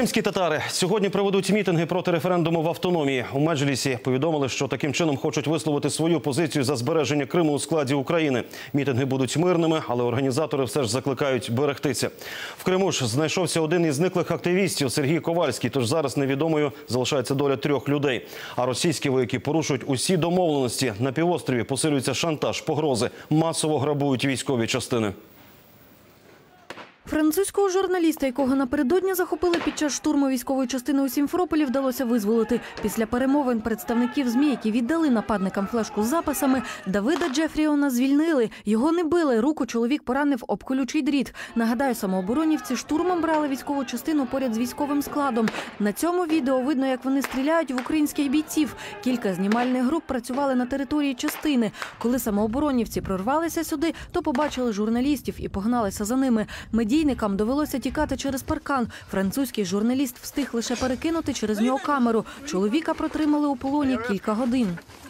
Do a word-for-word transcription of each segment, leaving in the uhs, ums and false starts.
Кримські татари сьогодні проведуть мітинги проти референдуму в автономії. У Меджлісі повідомили, що таким чином хочуть висловити свою позицію за збереження Криму у складі України. Мітинги будуть мирними, але організатори все ж закликають берегтися. В Криму ж знайшовся один із зниклих активістів – Сергій Ковальський, тож зараз невідомою залишається доля трьох людей. А російські вояки порушують усі домовленості. На півострові посилюється шантаж, погрози, масово грабують військові частини. Французького журналіста, якого напередодні захопили під час штурму військової частини у Сімферополі, вдалося визволити. Після перемовин представників ЗМІ, які віддали нападникам флешку з записами, Давида Джефріона звільнили. Його не били, руку чоловік поранив об колючий дріт. Нагадаю, самооборонівці штурмом брали військову частину поряд з військовим складом. На цьому відео видно, як вони стріляють в українських бійців. Кілька знімальних груп працювали на території частини. Коли самооборонівці прорвалися сюди, то побачили журналістів і погналися за ними. Медійникам довелося тікати через паркан. Французький журналіст встиг лише перекинути через нього камеру. Чоловіка протримали у полоні кілька годин.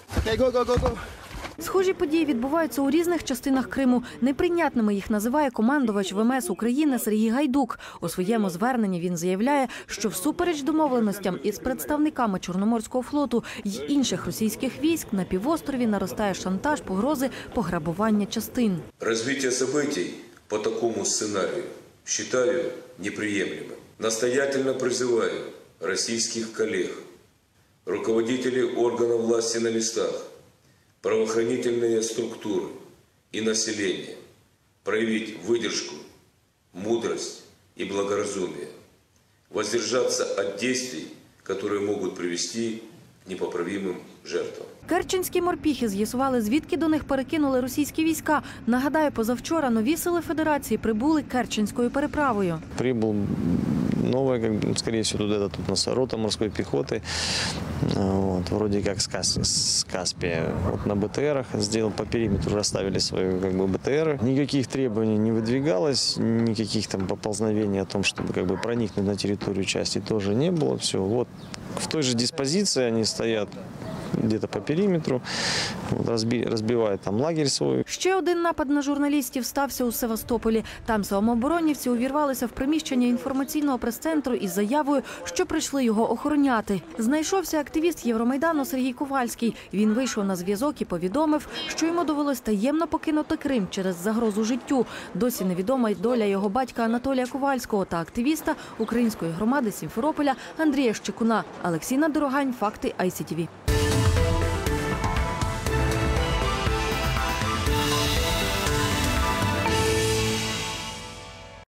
Схожі події відбуваються у різних частинах Криму. Неприйнятними їх називає командувач ВМС України Сергій Гайдук. У своєму зверненні він заявляє, що всупереч домовленостям із представниками Чорноморського флоту й інших російських військ на півострові наростає шантаж, погрози, пограбування частин. Розвиття событий по такому сценарию считаю неприемлемым. Настоятельно призываю российских коллег, руководителей органов власти на местах, правоохранительные структуры и население проявить выдержку, мудрость и благоразумие, воздержаться от действий, которые могут привести к непоправимым жертвам. Керченські морпіхи з'ясували, звідки до них перекинули російські війська. Нагадаю, позавчора нові сили Федерації прибули Керченською переправою. Прибув новая, как бы, скорее всего, туда тут у нас рота морской пехоты, вот, вроде как с, Кас, с Каспия, вот на БТРах сделал, по периметру расставили свои как бы БТРы. Никаких требований не выдвигалось, никаких там поползновений о том, чтобы как бы проникнуть на территорию части, тоже не было. Все, вот в той же диспозиции они стоят где-то по периметру, розбивають там лагерь свій. Ще один напад на журналістів стався у Севастополі. Там самооборонівці увірвалися в приміщення інформаційного прес-центру із заявою, що прийшли його охороняти. Знайшовся активіст Євромайдану Сергій Ковальський. Він вийшов на зв'язок і повідомив, що йому довелось таємно покинути Крим через загрозу життю. Досі невідома й доля його батька Анатолія Ковальського та активіста української громади Сімферополя Андрія Щекуна. Олексій Наддорогань, факти ай сі ті ві.